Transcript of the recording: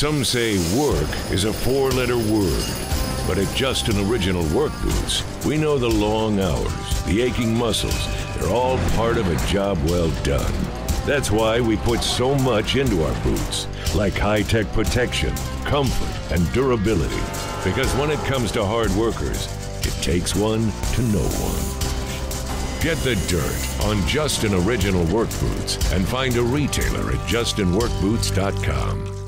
Some say work is a four-letter word, but at Justin Original Workboots, we know the long hours, the aching muscles, they're all part of a job well done. That's why we put so much into our boots, like high-tech protection, comfort, and durability. Because when it comes to hard workers, it takes one to know one. Get the dirt on Justin Original Workboots and find a retailer at justinworkboots.com.